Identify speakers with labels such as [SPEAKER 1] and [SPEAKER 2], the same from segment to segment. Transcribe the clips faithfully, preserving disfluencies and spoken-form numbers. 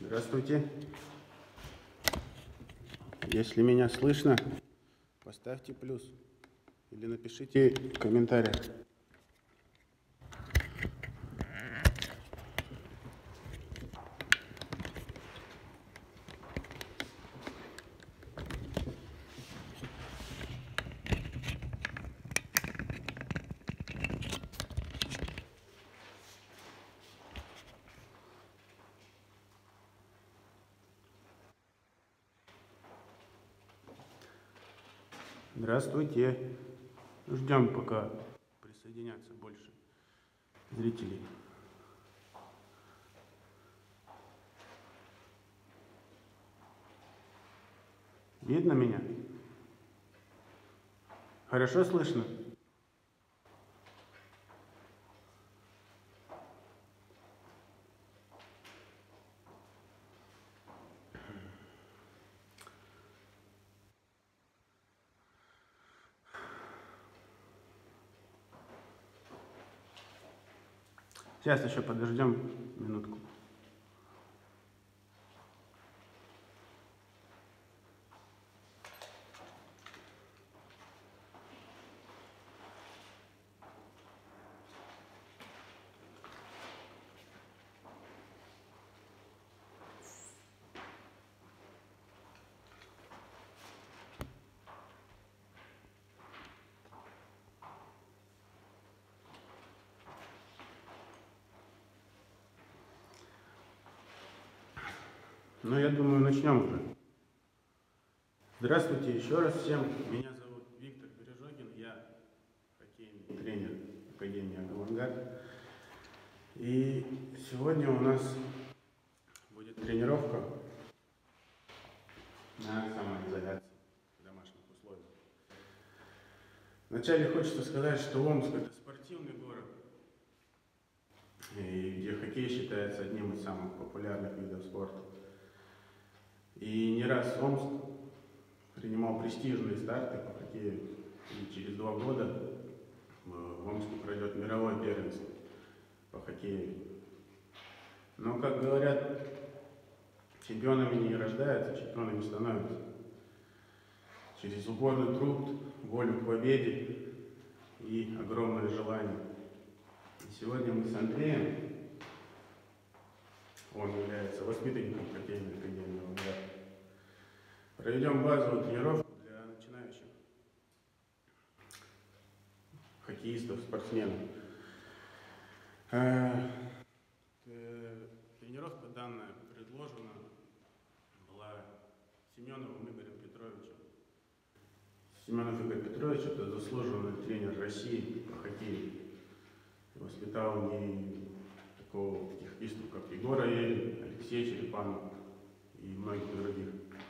[SPEAKER 1] Здравствуйте. Если меня слышно, поставьте плюс или напишите в комментариях. Здравствуйте. Ждем, пока присоединятся больше зрителей. Видно меня? Хорошо слышно? Сейчас еще подождем минутку. Ну, я думаю, начнем уже. Здравствуйте еще раз всем. Меня зовут Виктор Бережогин. Я хоккейный тренер Академии «Авангард». И сегодня у нас будет тренировка на самоизоляции в домашних условиях. Вначале хочется сказать, что Омск – это спортивный город, и где хоккей считается одним из самых популярных видов спорта. И не раз Омск принимал престижные старты по хоккею. И через два года в Омске пройдет мировое первенство по хоккею. Но, как говорят, чемпионами не рождаются, чемпионами становятся. Через упорный труд, волю к победе и огромное желание. И сегодня мы с Андреем, он является воспитанником хоккейной академии «Авангард», проведем базовую тренировку для начинающих хоккеистов, спортсменов. Тренировка данная предложена была Семеновым Игорем Петровичем. Семенов Игорь Петрович – это заслуженный тренер России по хоккею. Воспитал не такого таких хоккеистов, как Егор Аверин, Алексей Черепанов и многих других.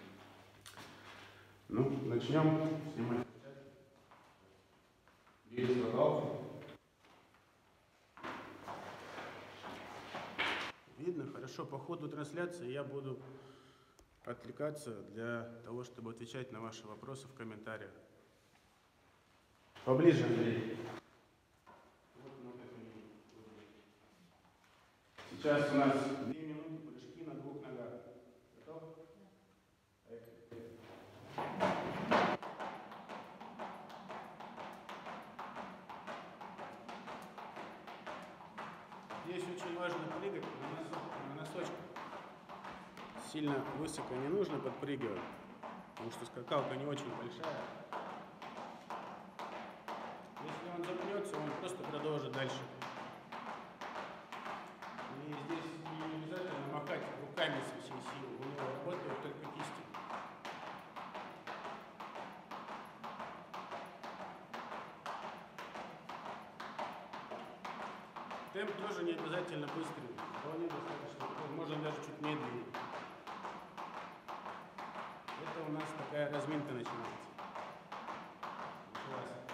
[SPEAKER 1] Ну, начнем. Снимать. Есть скакалки. Видно? Хорошо. По ходу трансляции я буду отвлекаться для того, чтобы отвечать на ваши вопросы в комментариях. Поближе, Андрей. Сейчас у нас две минуты прыжки на двух ногах. Готов? Здесь очень важно прыгать на носочках. Сильно высоко не нужно подпрыгивать, потому что скакалка не очень большая. Если он запнется, он просто продолжит дальше. И здесь не обязательно махать руками со всей силы, у него работают только кисти. Темп тоже не обязательно быстрый, вполне достаточно, можно даже чуть медленнее. Это у нас такая разминка начинается. Началась.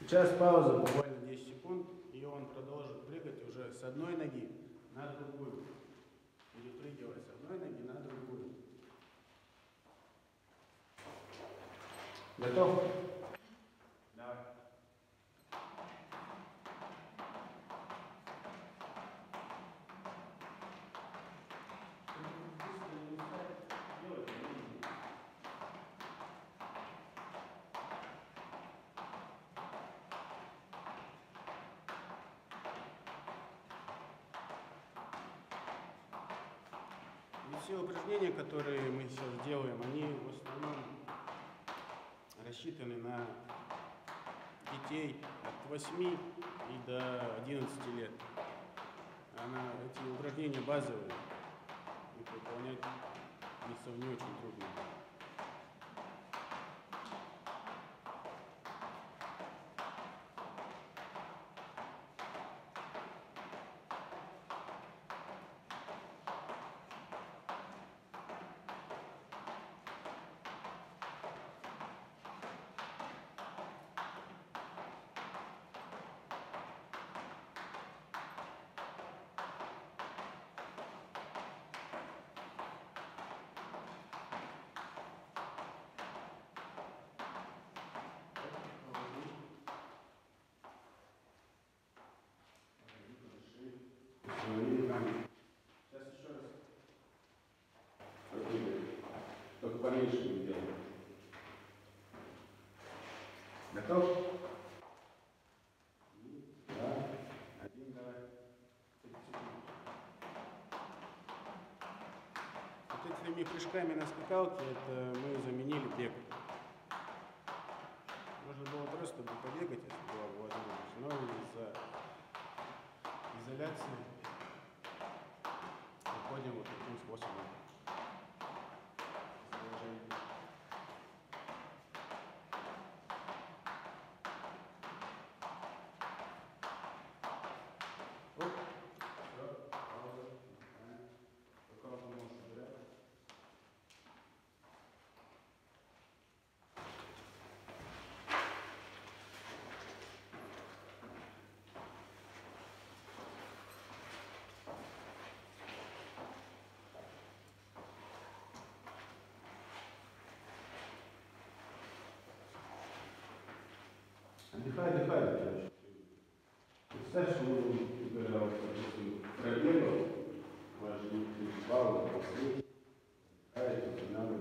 [SPEAKER 1] Сейчас пауза, буквально десять секунд, и он продолжит прыгать уже с одной ноги на другую. Перепрыгивать с одной ноги на другую. Готов? Давай. И все упражнения, которые мы сейчас делаем, они в основном рассчитаны на детей от восьми и до одиннадцати лет. Она, эти упражнения базовые, и выполнять их не очень трудно. Сейчас еще раз. Только поменьше не делаем. Готов? Да. Один, давай. Вот этими прыжками на скакалке это мы заменили бег. Можно было просто бы побегать, если была бы возможность, но из-за изоляции выходим вот таким способом. Оп. Все, пауза. Пока ты можешь убирать. Отдыхай, отдыхай. Представь, что мы, когда вот, допустим, пробегал, важнее, паузу, после, а это надо.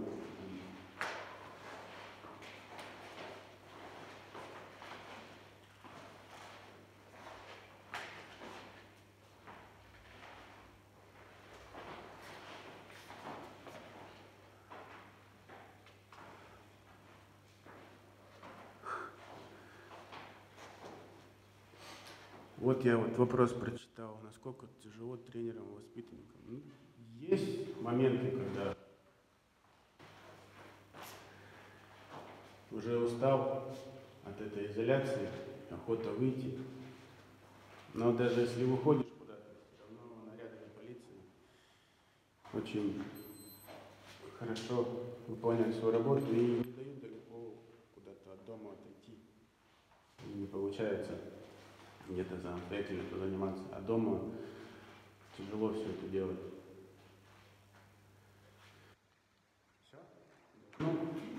[SPEAKER 1] Вот я вот вопрос прочитал, насколько тяжело тренерам и воспитанникам. Ну, есть моменты, когда уже устал от этой изоляции, охота выйти. Но даже если выходишь куда-то, все равно наряды полиции очень хорошо выполняют свою работу и не дают далеко куда-то от дома отойти. И не получается где-то самостоятельно заниматься, а дома тяжело все это делать. Все? Ну,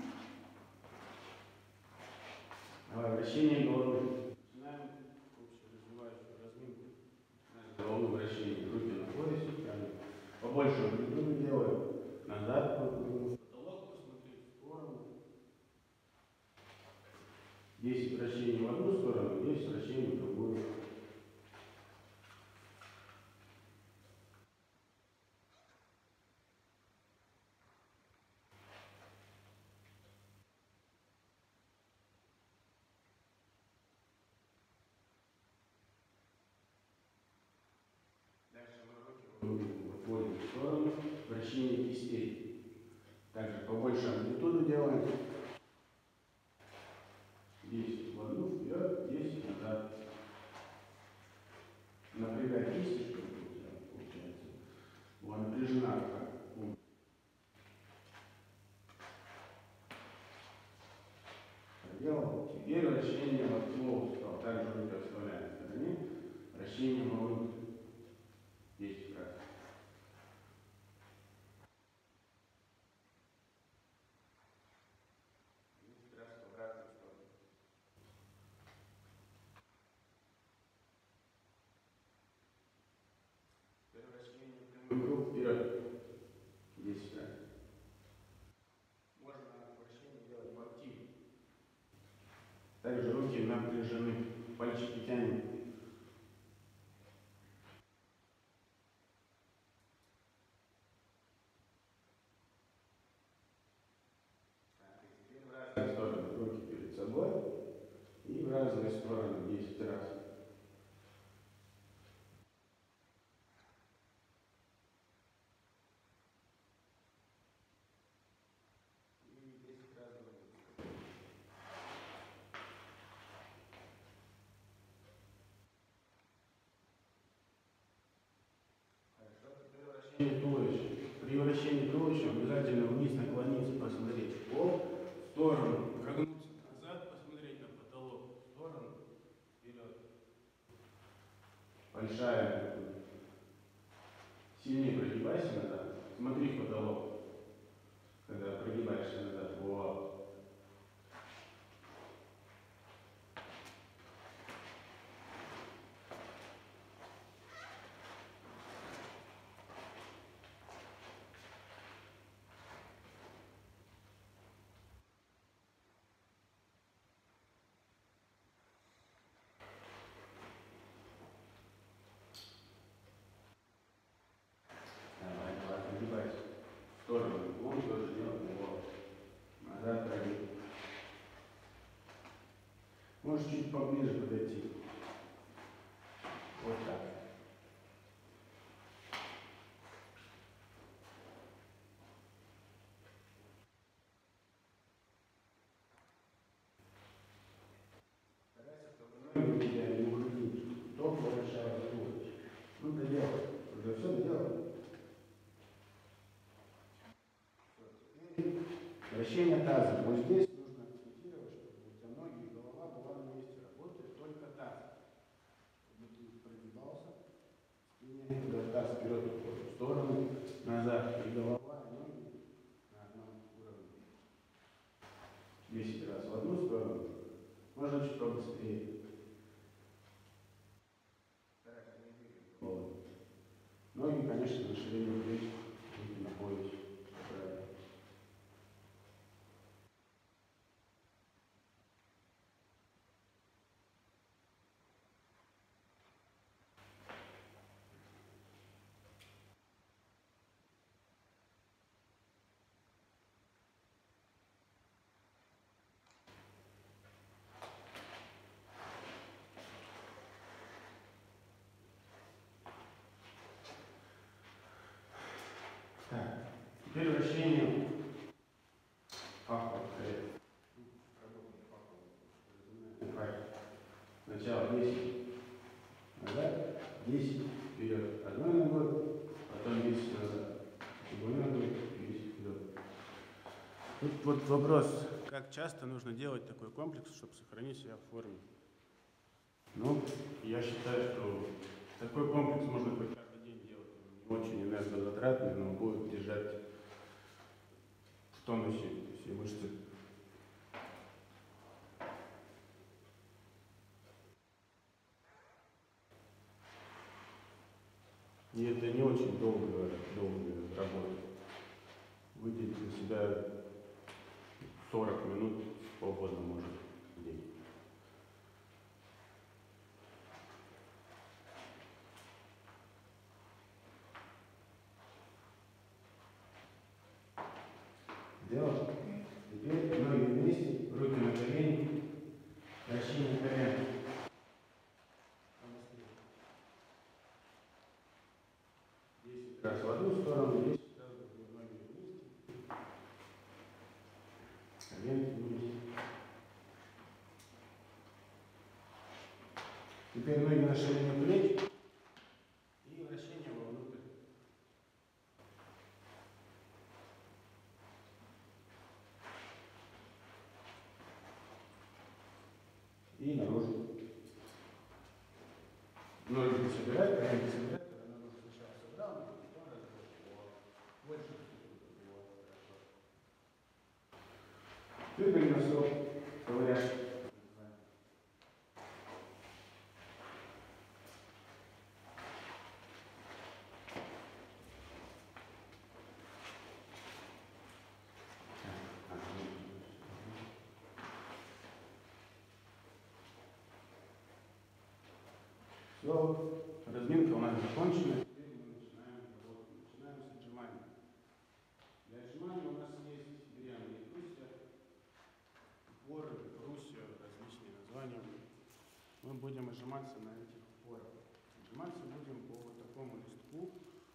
[SPEAKER 1] давай, вращение головы. Начинаем общеразвивающую разминку. Голову вращение, руки на поясе, побольше амплитуды делаем, назад, потолок посмотреть в сторону. десять вращений в одну сторону, десять вращений в другую. Дальше мы руки вводим в сторону, вращение кистей. Также побольше амплитуду делаем. десять в одну, вперед, десять назад. Напрягай кисти, чтобы получается. Вот, напряжена рука. делал. Теперь вращение локтевого сустава. Также руки оставляем в стороне. Вращение вовнутрь. десять раз. десять раз в обратную сторону. Теперь вращение прямой круг вперед. десять раз. Можно вращение делать по-активнее. Также руки напряжены, пальчики тянем. Так, и теперь в разные стороны руки перед собой и в разные стороны десять раз. И десять раз вниз. Вращение туловища. При вращении туловища обязательно вниз наклониться, посмотреть в пол, в сторону, прогнуться назад, посмотреть на потолок, в сторону, вперед. Большая. Сильнее прогибайся назад. Смотри в потолок, когда прогибаешься назад. Вот. Он тоже делает его назад прогиб. Можешь чуть поближе подойти. Вот так. Старайся, чтобы ноги у тебя не уходили. Топ вращая туловище. Ну, доделай. Уже все доделал. Вращение таза. Вот здесь нужно акцентировать, чтобы у тебя ноги и голова была на месте. Работает только таз. Чтобы ты прогибался, спине, когда таз вперед уходит в сторону, назад, и голова, и ноги на одном уровне. десять раз в одну сторону. Можно чуть побыстрее. Ноги, конечно, на ширину плеч, руки на поясе. Правильно. Так, теперь вращение пахло. Сначала десять назад, десять вперед одной ногой, потом десять назад другой ногой, десять вперед. Тут вот вопрос, как часто нужно делать такой комплекс, чтобы сохранить себя в форме. Ну, я считаю, что такой комплекс можно хоть каждый день делать. Он не очень энергозатратный, но будет держать в тонусе все мышцы. И это не очень долгая, долгая работа. Выделить для себя сорок минут свободно может в день. Сделал. Теперь ноги вместе, руки на колени, вращение колен. десять раз в одну сторону, десять раз в другую. Ноги вместе. Коленки вместе. Теперь ноги на ширину плеч и вращение вовнутрь. и наружу. Ножки собирать, когда не собирать, когда ножки сначала собрал, потом разбил. Вот. Больше. Вот. Хорошо. Теперь носок ковыряешь. Все, разминка у нас закончена. Теперь мы начинаем работу. Начинаем с отжимания. Для отжимания у нас есть деревянные брусья, упоры, брусья, различные названия. Мы будем отжиматься на этих упорах. Отжиматься будем по вот такому листку.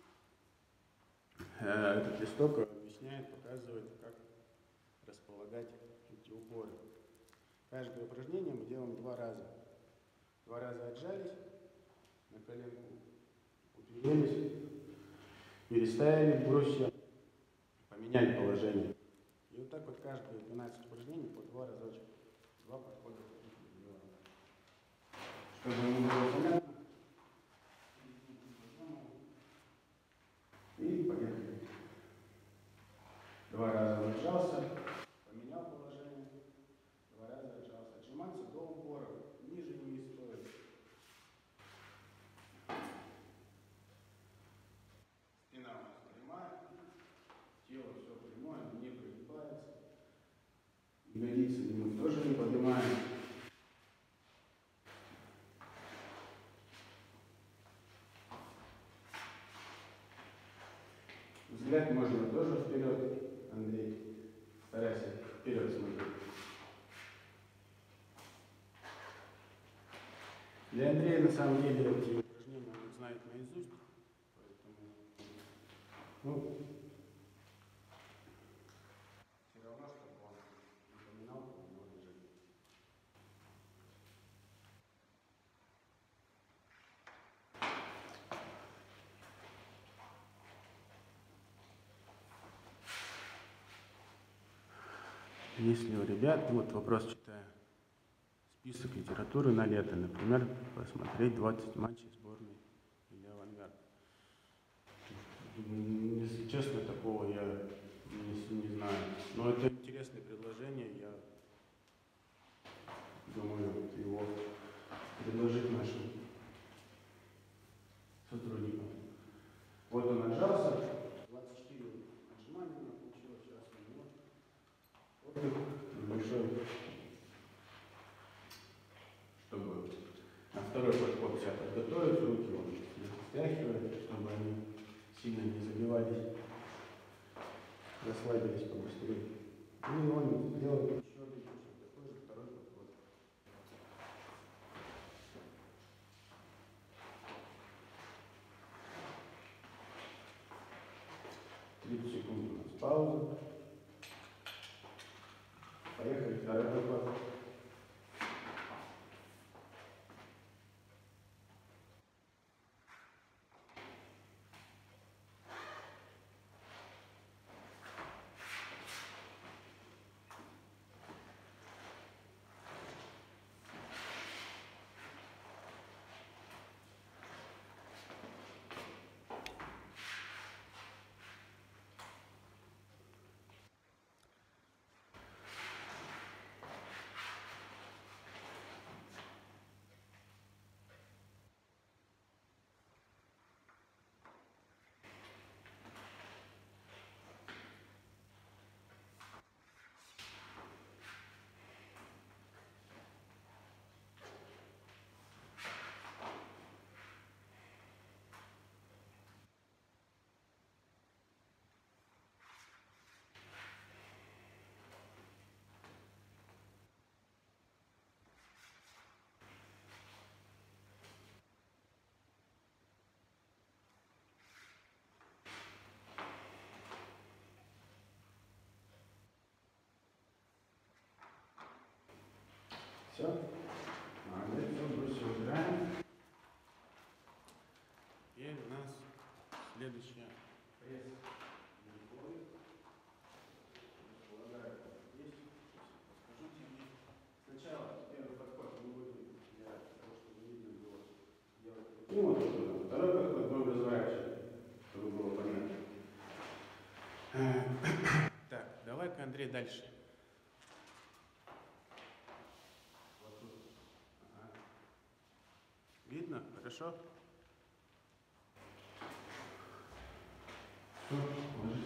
[SPEAKER 1] Этот листок объясняет, показывает, как располагать эти упоры. Каждое упражнение мы делаем два раза. Два раза отжались, на коленку уперелись, переставили брусья, поменяли положение. И вот так вот каждые двенадцать упражнений по два разочка. Два подхода. Чтобы ему было понятно. И поехали. Два раза отжался, поменял положение. Два раза отжался. Отжиматься до упора. Ниже не стоит. Спина у нас прямая. Тело все прямое, не прогибается. Ягодицы мы тоже не поднимаем. Взгляд можно тоже вперед, Андрей. Старайся вперед смотреть. Для Андрея на самом деле эти упражнения он знает наизусть, поэтому ну, все равно, чтобы он не поминал, то у него движение. Если у ребят, вот вопрос читаю, список литературы на лето, например, посмотреть двадцать матчей сборной или авангард. Если честно, такого я не, не знаю. Но это интересное предложение, я думаю, вот его предложить нашим сотрудникам. Вот он отжался, двадцать четыре отжимания у нас получилось, сейчас у него отдых небольшой, чтобы на второй подход себя подготовить, руки он стряхивает, чтобы они сильно не забивались, расслабились побыстрее. И он сделает еще один такой же второй подход. тридцать секунд у нас пауза. Поехали, второй подход. Все. Молодец, все, брусья убираем. Теперь у нас следующая пресс. Располагаю здесь. Расскажу тебе. Сначала первый подход мы будем Начнем вот оттуда. Второй подход мы разворачиваем, чтобы было понятно. Так, давай-ка, Андрей, дальше. Вот тут. Ага. Видно? Хорошо? Все, ложись.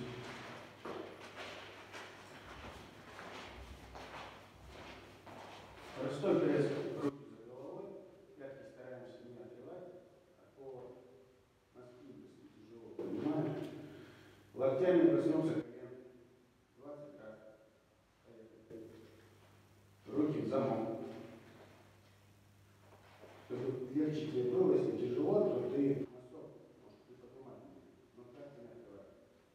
[SPEAKER 1] Простой пресс, руки за головой, пятки стараемся не отрывать, а по носки, если тяжело, понимаешь? Локтями коснемся колен двадцать раз. Руки в замок. Чтобы легче тебе было, если тяжело, то ты носок, может, ты поднимать не будешь, но пятки не открывай.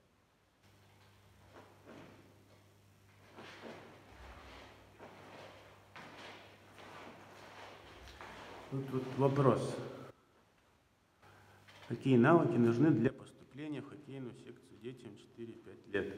[SPEAKER 1] Тут, тут вопрос. Какие навыки нужны для поступления в хоккейную секцию детям четыре-пять лет?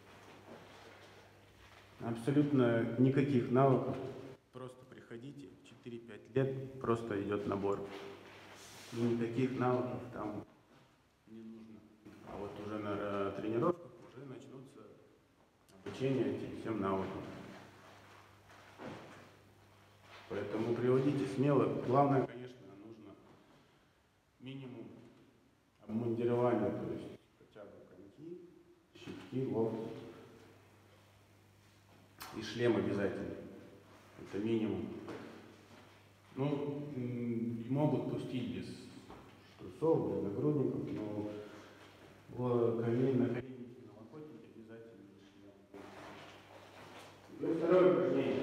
[SPEAKER 1] Абсолютно никаких навыков. Просто приходите, четыре-пять лет, просто идет набор. И никаких навыков там не нужно. А вот уже на тренировках уже начнутся обучение этим всем навыкам. Поэтому приводите смело. Главное, конечно, нужно минимум обмундирования, то есть хотя бы коньки, щитки, локти и шлем обязательно. Это минимум. Ну, могут пустить без трусов, без нагрудников, но в колен, на коленнике, на лопатнике обязательно шлем. И второе упражнение.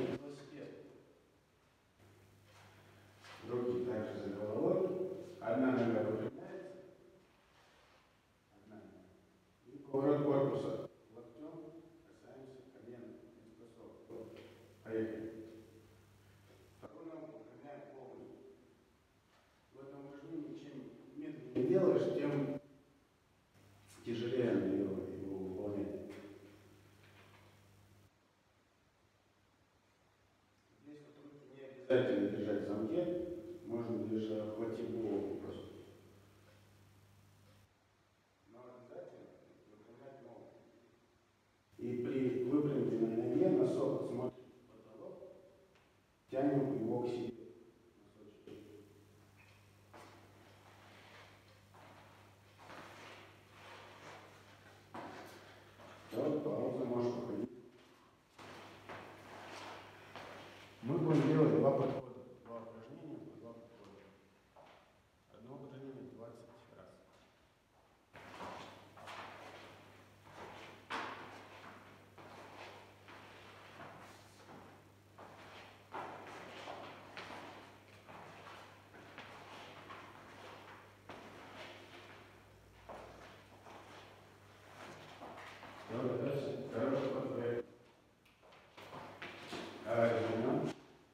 [SPEAKER 1] Руки также за головой. Одна нога выпрямляется. Одна нога. И поворот корпуса. Локтем касаемся колен без трусов. Поехали. Вторую ногу выпрямляем полностью. В этом упражнении чем медленнее делаешь, тем тяжелее его, его выполнять. Здесь вот руки не обязательно держать в замке. Можно лишь охватить голову просто. Но обязательно выпрямлять ногу. И при выпрямленной ноге носок смотрит в потолок, тянем его к себе. Носочек. Вот, пауза, можешь походить. Мы будем делать два подхода. Два упражнения по два подхода. Одно упражнение двадцать раз. Давай дальше. Хороший подход. Давай развернем.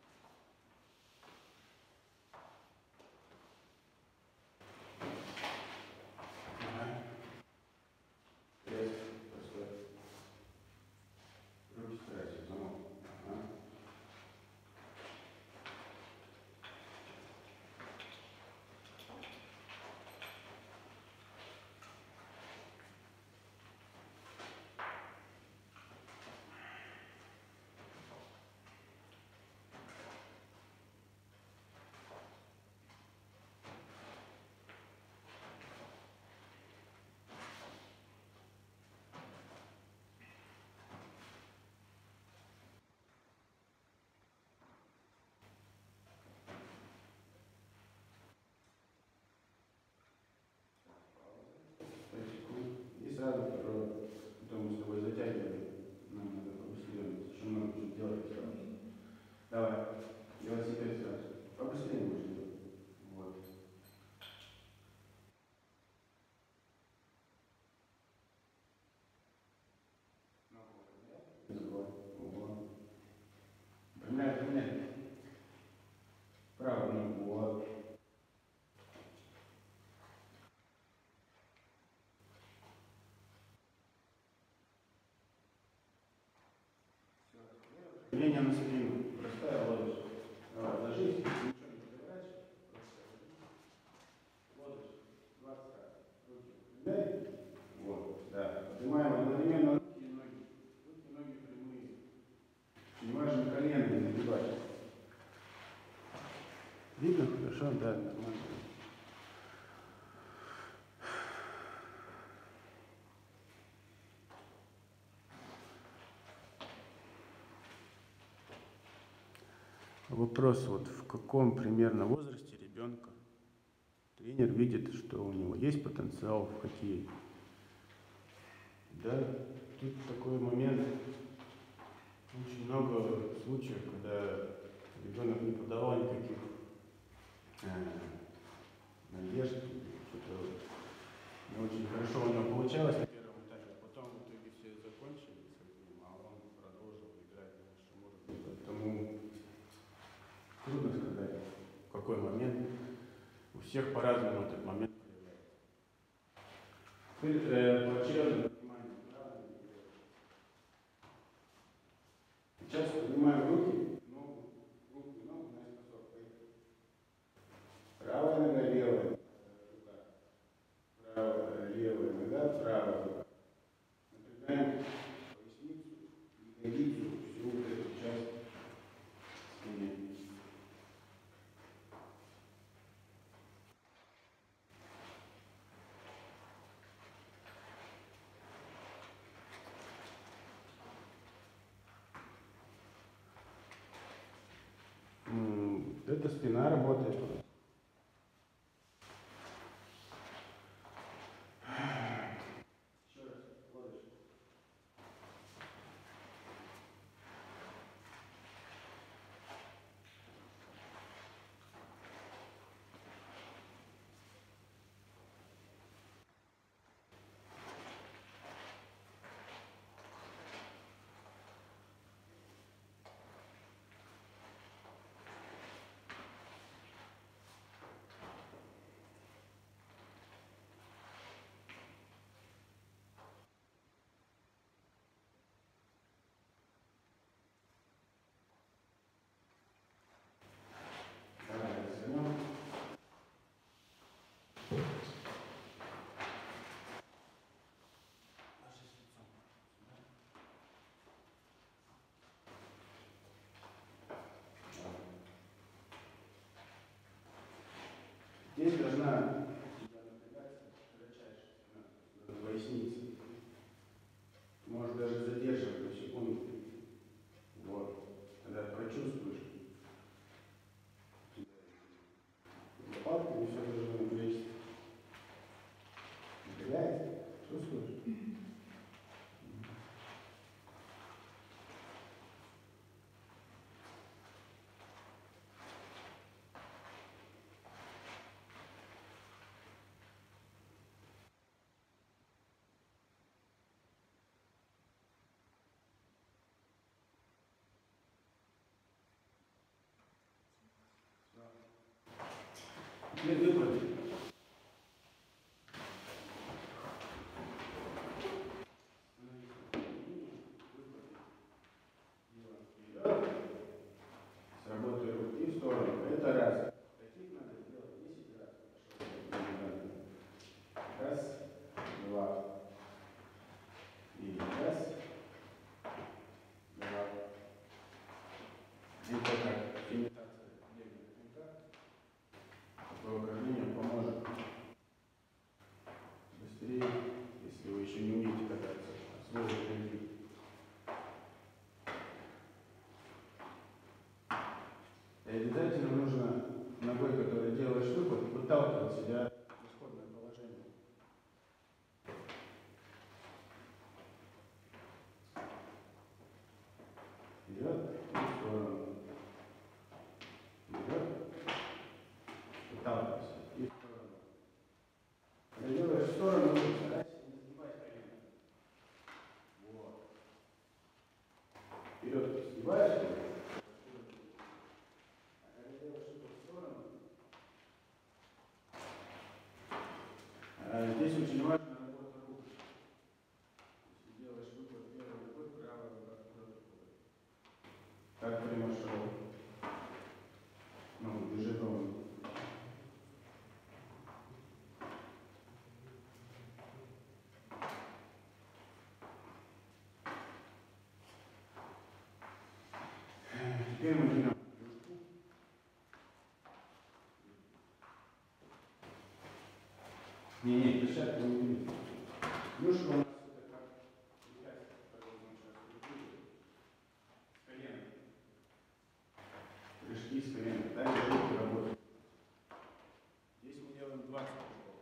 [SPEAKER 1] И сразу второе. Потом мы с тобой затягиваем. Нам надо побыстрее. Слишком много чего делать сразу. Давай. Велосипед сразу. Побыстрее можешь делать. Вот. Не забывай. Вот. Выпрямляй, выпрямляй. Правую ногу. Вот. Упражнение на спину. Простая лодочка. Давай, ложись, ничего не переворачивай. Видно хорошо? Да, нормально. Вопрос, вот в каком примерно возрасте ребенка тренер видит, что у него есть потенциал в хоккее? Да, тут такой момент, очень много случаев, когда ребенок не подавал никаких э, надежд, что-то не очень хорошо у него получалось на первом этапе, а потом в итоге все закончили с этим, а он продолжил играть на высшем уровне. Поэтому трудно сказать, в какой момент. У всех по-разному этот момент проявляется. Теперь э, поочередно поднимаем правую и левую. Сейчас поднимаем руки, ногу, руку и ногу наискосок. Правая нога, левая рука. Правая, левая нога, правая рука. Напрягаем поясницу, ягодицу, всю вот эту часть спины. Эта спина работает. Еще раз, лодочку. Здесь должна напрягаться широчайшая спина, над поясницей. Можешь даже задерживать на секунду. Вот. Когда прочувствуешь, лопатками все должно напрячься. Напрягается? Чувствуешь? Теперь выпрыгни. Сработай руки в сторону. Это раз. Таких надо сделать десять раз. Раз, два. И раз, два. Это как имитация древнего пинка. Такое упражнение поможет быстрее, если вы еще не умеете кататься. Освоить пинки. И обязательно нужно ногой, которой делаешь выпад, выталкивать себя в исходное положение. Вперед и в сторону. Вперед. Выталкивайся и в сторону. Когда делаешь в сторону, старайся не сгибать колено. Вот. Вперед сгибаешь. Здесь очень важна работа рук. Если делаешь выпад первой рукой, правая рука куда-то уходит. Как прямо шел. Ну, держи ровно. Теперь мы берем клюшку. Не, не, площадка не видит. Клюшка у нас это как препятствие, которое мы сейчас прикрутили. С колена. Прыжки с колена. Дальше руки работают. Здесь мы делаем двадцать прыжков.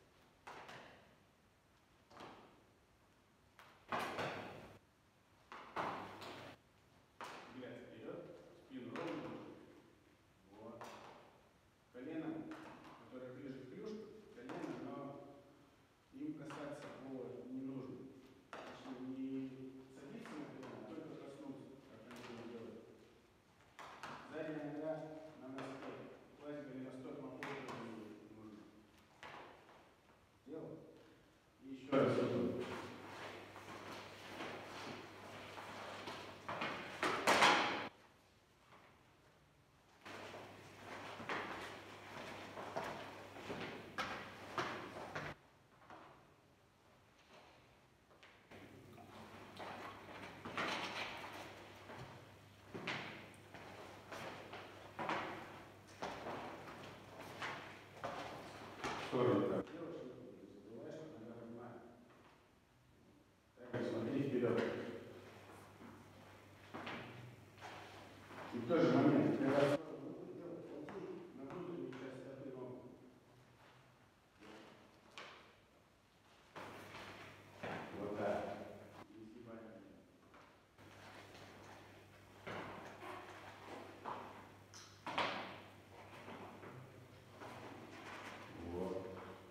[SPEAKER 1] Взгляд вперед, спину ровно. Вот. Колено, которое ближе к клюшке, колено, но им касаться пола не нужно. Точнее, не садиться на колено, а только коснуться, как они это делают. Задняя нога на носке. Класть голеностоп на пол не нужно. Сделал. И еще раз вот. Сторону так делаешь, не забываешь, что нога поднимает. Так, смотри вперед. И в тот же момент, когда руку делать, плати на внутреннюю часть стопы ног. Вот так. Не сгибай. Вот.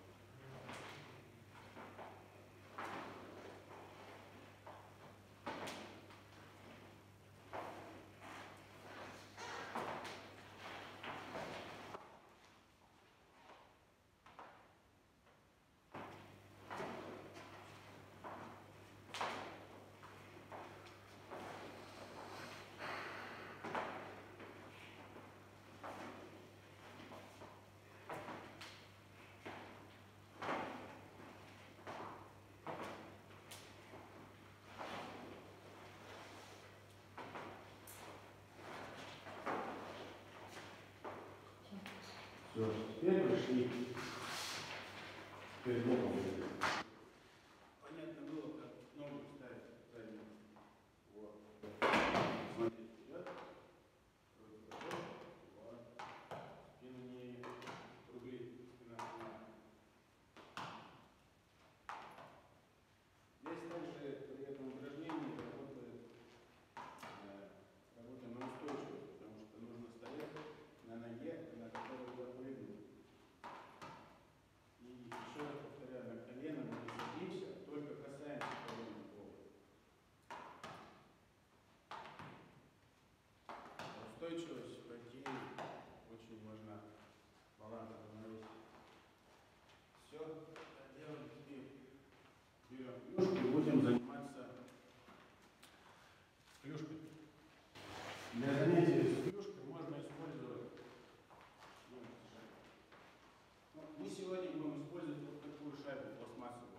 [SPEAKER 1] Все, теперь пришли. Теперь боком. Понятно было, как ногу ставить заднюю. Вот. Смотри вперед. Вот. Спину не кругли. Спина прямая. Здесь также при этом упражнении работает, э, работаем на устойчивость, потому что нужно стоять на ноге, на которой запрыгнуть. И еще раз повторяю, на колено мы не садимся, только касаемся колена пола. Устойчивость в хоккее очень важна. Баланс равновесия. Все, делаем теперь. Берем клюшку и будем заниматься с клюшкой. Для занятия с клюшкой можно использовать. Ну, мы сегодня будем использовать вот такую шайбу пластмассовую.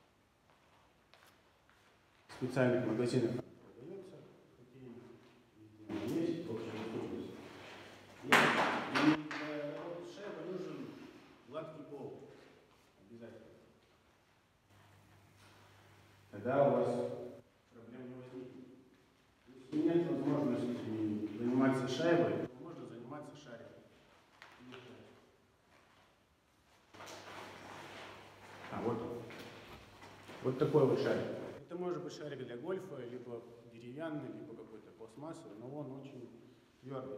[SPEAKER 1] В специальных магазинах продается. Везде есть, в общем, доступность. И для работы с шайбой нужен гладкий пол. Обязательно. Тогда у вас проблем не возникнет. Если нет возможности заниматься шайбой, то можно заниматься шариком. А вот он. Вот такой вот шарик. Это может быть шарик для гольфа, либо деревянный, либо какой-то пластмассовый, но он очень твердый.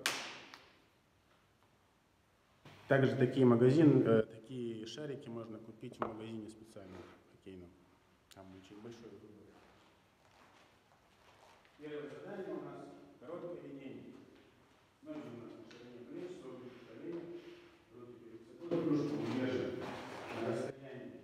[SPEAKER 1] Также такие магазины, э, такие шарики можно купить в магазине специальном хоккейном. Там очень большой выбор. Первое задание у нас короткое линейное. Ноги у нас на ширине плеч, согнуты колени, руки перед собой, кружку удерживаем на расстоянии.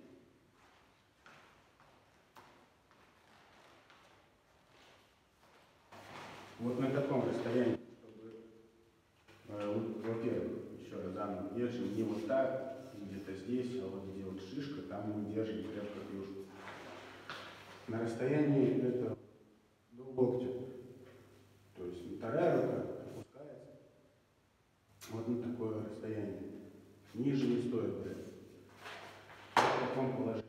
[SPEAKER 1] Вот на таком расстоянии, чтобы, э, во-первых, еще раз заново держим не вот так, где-то здесь, а вот где вот шишка, там мы держим крепко клюшку. На расстоянии это до локтя. То есть вторая рука опускается вот на такое расстояние. Ниже не стоит брать. таком положении.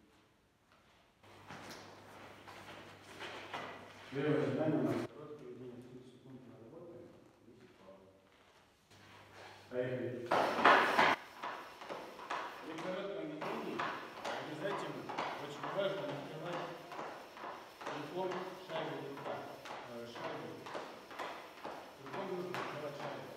[SPEAKER 1] Первое задание у нас короткое ведение тридцать секунд на работу. Поехали. При коротком ведении обязательно очень важно открывать рукой шайбу в руках. Шайбу. Рукой нужно открывать шайбу.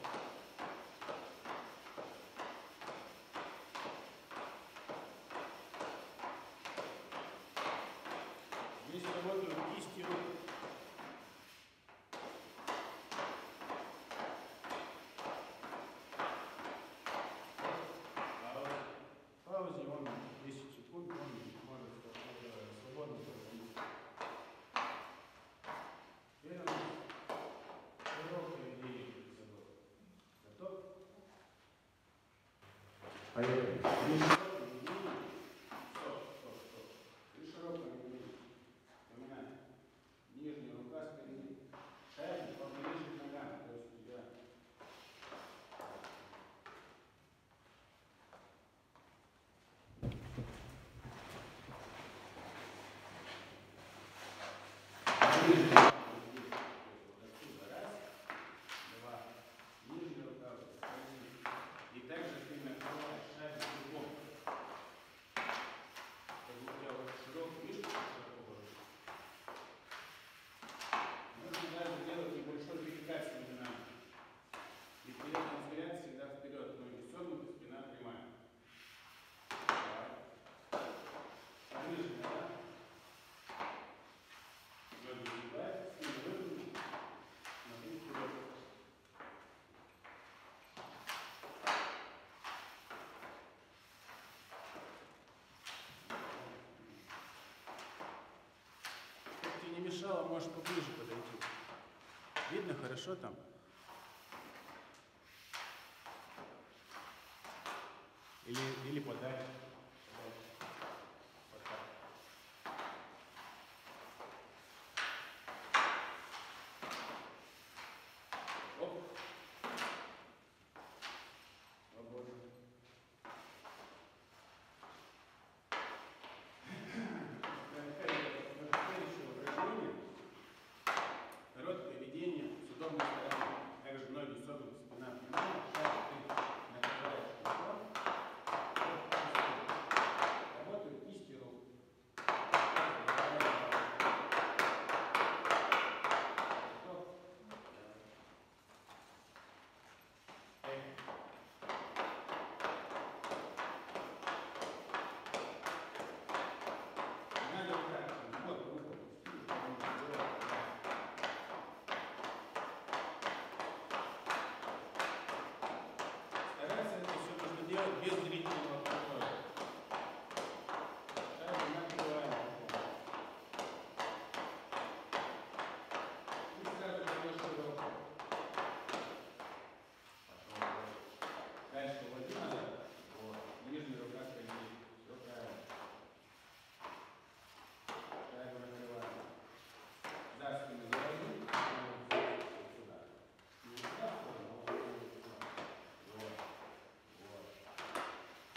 [SPEAKER 1] Здесь работают кисти рук. В паузе он десять секунд, он может свободно проводить. Теперь у нас широкое ведение перед собой. Готов? Поехали. При широком ведении. Стоп, стоп, стоп. При широком ведении. Вспоминаем. Нижняя рука спереди. Шайба поближе к ногам. То есть у тебя ближе. Раз, два. Нижняя рука спереди. И также ты накрываешь шайбу кругом. Чтобы у тебя вот широкий, видишь, широко ложишь. Можно даже делать небольшой перекат между нами. И при этом взгляд всегда вперед. Ноги согнуты, спина прямая. Поближе, да? Ноги сгибать, спину выгнуть. Смотри вперед. Чтобы тебе не мешало, можешь поближе подойти. Видно хорошо там? Или, или подальше. Вот так. Оп. Свободно. Следующее упражнение. Короткое ведение с удобной стороны. Также ноги согнуты, спина прямая. Шайбу ты накрываешь рукой. Работают кисти рук. Надо вот так. Вот руку. Стараться это все нужно делать без зрительного контроля. Шайбу накрываем. И сразу даешь широко. Дальше уводи назад. Вот. Нижняя рука впереди. Все правильно. Шайбу накрываем. За спину заводи. Вот сюда. Не сюда, а вот сюда. Вот. Вот.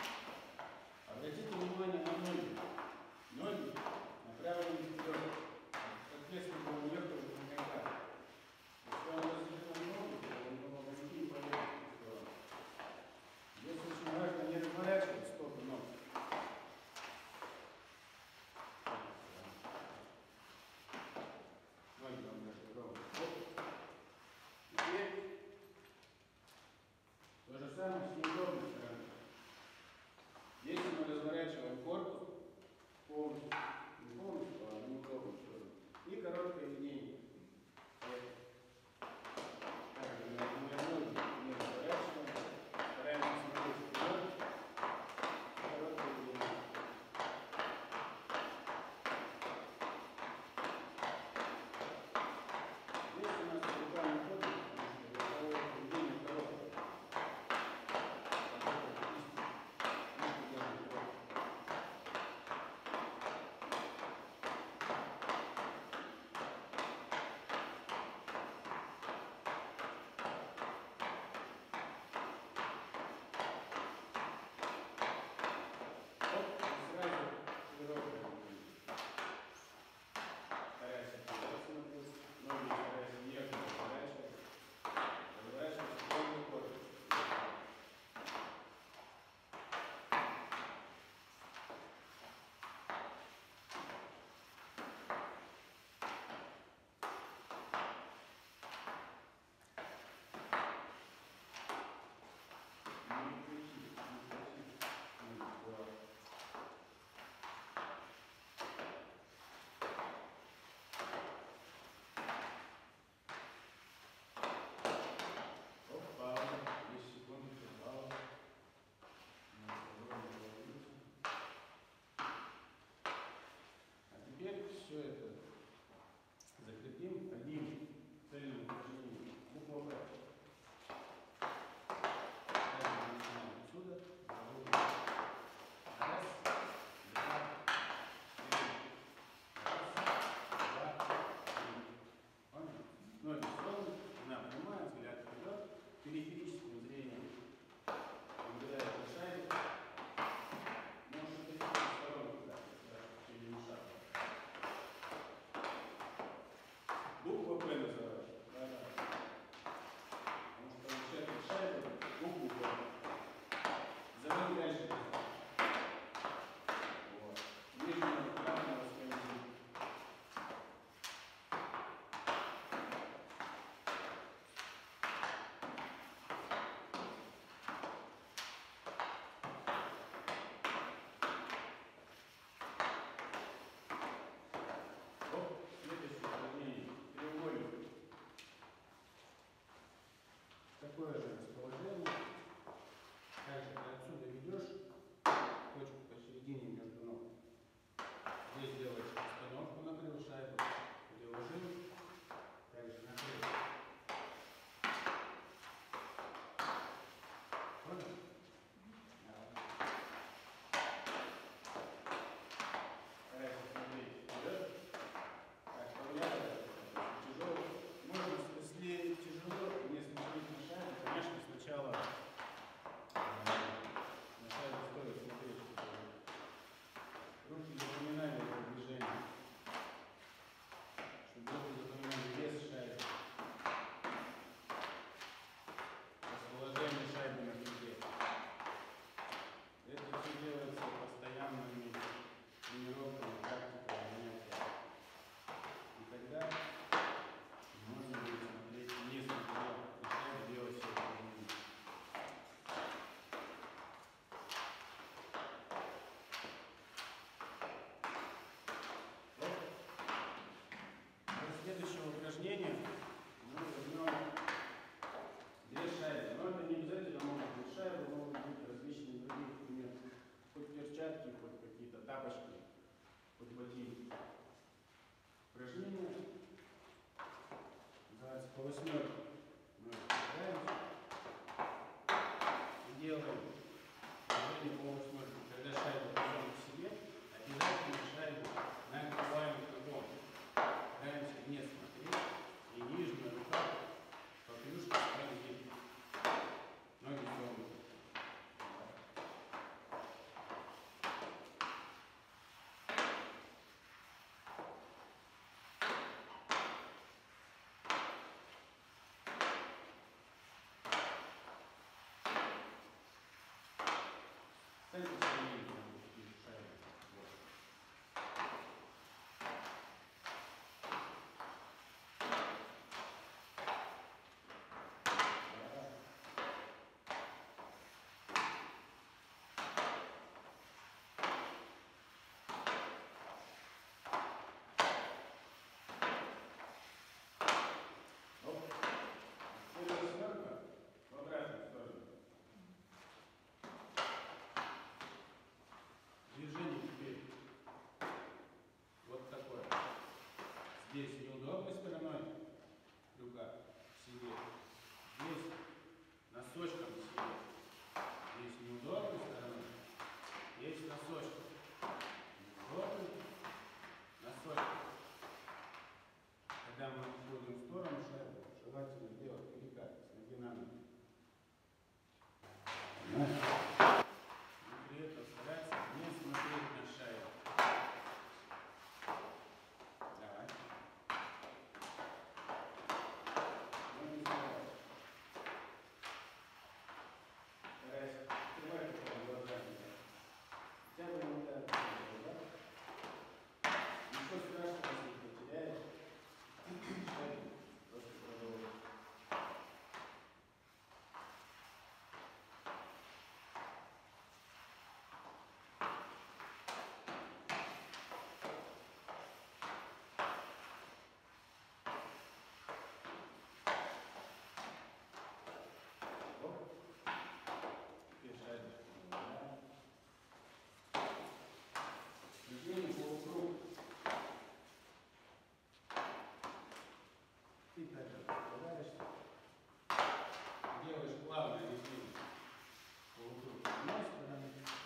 [SPEAKER 1] периферическим зрением наблюдаете шайбу. Можешь отойти в сторону, да, через шаг. Буква П называешь. Да, да. Потому что получается шайбу, букву П. Забыл дальше. Вот. Нижнего правого скользит. Такое же расположение. Также ты отсюда ведешь точку посередине между ног. Здесь делаешь остановку, накрыл шайбу, переложил, также накрыл. Понял? Старайся смотреть вперед. Так, повлияет. Тяжело. Можно, если тяжело, не смотреть на шайбу, конечно, сначала сначала стоит смотреть, чтобы руки запоминали это движение, чтобы руки запоминали вес шайбы, расположение шайбы на бедре. Это все делается постоянными тренировками, практикой, занятиями. И тогда можно будет смотреть, не смотря на шайбу, делать все это упражнение. Для следующего упражнения мы возьмем две шайбы. Но это не обязательно могут быть шайбы, могут быть различные другие инструменты. Хоть перчатки, хоть какие-то тапочки, хоть ботинки. Упражнение называется по восьмерке. Мы разбираемся и делаем движение по восьмерке. Когда шайбу берем к себе, обязательно шайбу накрываем кругом. Стараемся не смотреть и нижняя рука по клюшке скользит. Ноги согнуты. Станьте сильнее, шайбу. В обратную сторону. Движение теперь вот такое. Здесь неудобной стороной рука к себе. Здесь носочком к себе. Здесь неудобной стороной. Здесь носочком. Неудобный носочком. Когда мы уходим в сторону шайбы, желательно делать перекат с ноги на ногу. И при этом стараться не смотреть на шайбу. Давай. Ну, не забывай. Старайся открывать это глазами. Хотя бы иногда открывать глаза. Ничего страшного, если потеряешь. Шайбу просто продолжить. Движение полукруг. Ты также располагаешься. Делаешь плавное движение полукруг с одной стороны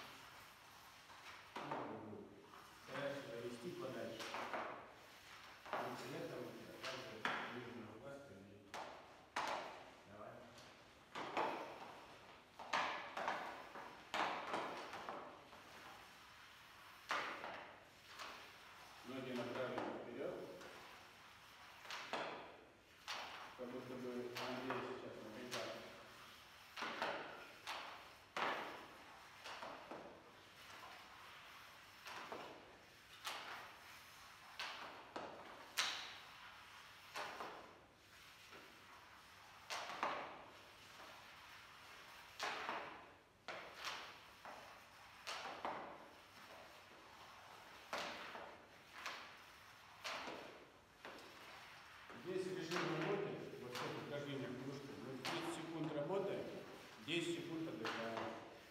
[SPEAKER 1] и другой. Стараешься довести подальше. И при этом у тебя также нижняя рука скользит. Давай. чтобы Андрей сейчас напрягал. Здесь режим работы, вот все упражнение в кружке, мы десять секунд работаем, десять секунд отдыхаем.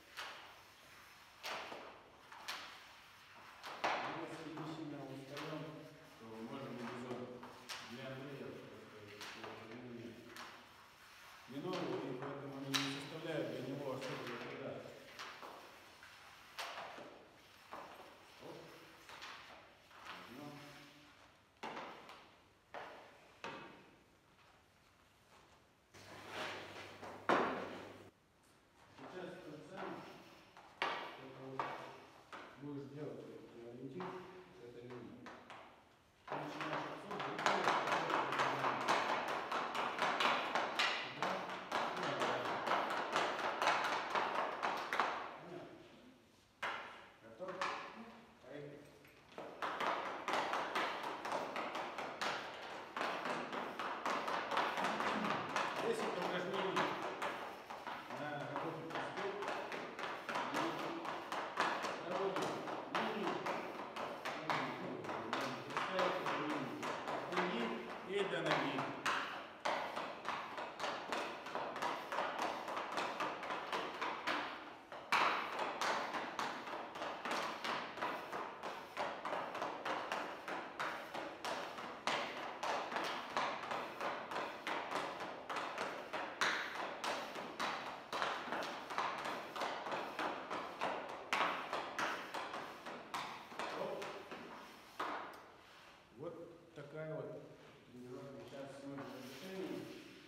[SPEAKER 1] Если не сильно устаем, то можем эпизод для Андрея не нового, и поэтому они не составляют для него особого труда. Будешь делать ориентир, это линия. Ты начинаешь отсюда и готов? Поехали. десять упражнений на работу постель. И до ноги. Вот такая вот тренировка. Сейчас мы в завершении.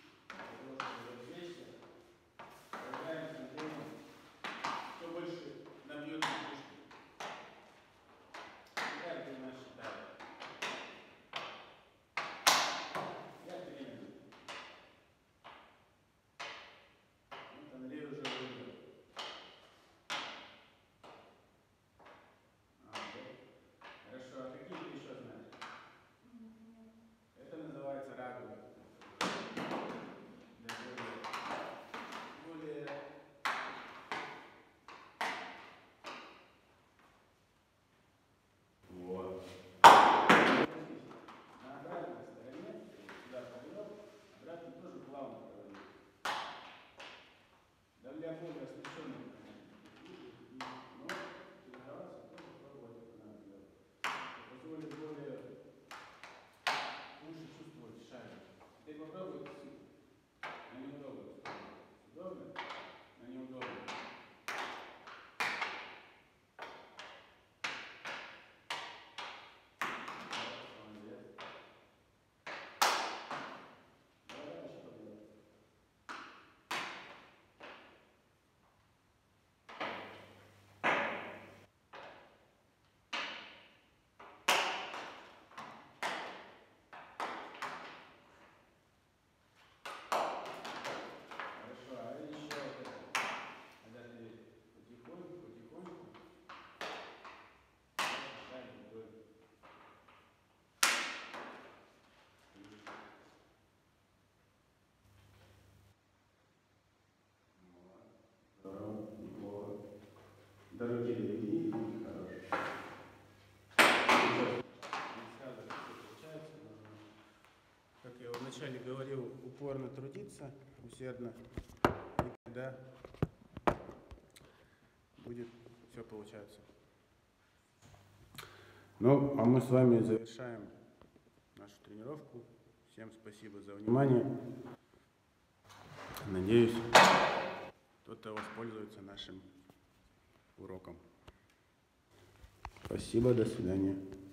[SPEAKER 1] Кто больше набьет кружки? Какая ты нас считаешь? Я тренер. Вот Андрей уже выбрал. А, да. Хорошо, а какие ты еще знаешь? Это называется радуга. Да, более, более вот. На обратной стороне сюда повел, обратно тоже плавно проводил. Да для более освещенных, но тренироваться тоже пробовать это надо делать. Позволит более лучше чувствовать шаг. Ты попробуй на неудобную сторону. Удобно? На неудобную. Дороги левее и хорошие. Как я вначале говорил, упорно трудиться, усердно, и тогда будет все получаться. Ну, а мы с вами завершаем нашу тренировку. Всем спасибо за внимание. Надеюсь, кто-то воспользуется нашим уроком. Спасибо, до свидания.